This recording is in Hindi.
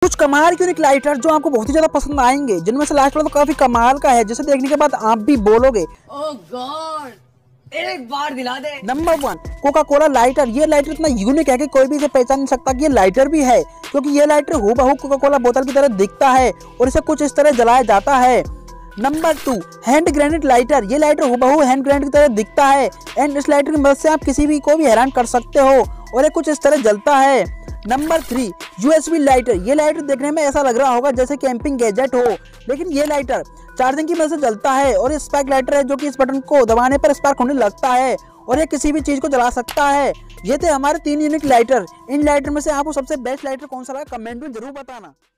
कुछ कमाल के यूनिक लाइटर जो आपको बहुत ही ज्यादा पसंद आएंगे, जिनमें से लास्ट वाला तो काफी कमाल का है, जिसे देखने के बाद आप भी बोलोगे ओह गॉड, एक बार दिला दे। Number 1 coca cola lighter. ये लाइटर इतना यूनिक है कि कोई भी इसे पहचान नहीं सकता कि ये लाइटर भी है, क्योंकि ये लाइटर हूबहू कोका कोला बोतल की तरह दिखता है और इसे कुछ इस तरह जलाया जाता है। Number 2 hand grenade lighter. ये लाइटर हूबहू हैंड ग्रेनेड की तरह दिखता है एंड इस लाइटर की मदद से आप किसी भी को भी हैरान कर सकते हो और ये कुछ इस तरह जलता है। Number 3 USB lighter. ये लाइटर देखने में ऐसा लग रहा होगा जैसे कैंपिंग गैजेट हो, लेकिन ये लाइटर चार्जिंग की मदद से जलता है और ये स्पार्क लाइटर है जो कि इस बटन को दबाने पर स्पार्क होने लगता है और ये किसी भी चीज को जला सकता है। ये थे हमारे 3 यूनिक लाइटर। इन लाइटर में से आपको सबसे बेस्ट लाइटर कौन सा लगा कमेंट में जरूर बताना।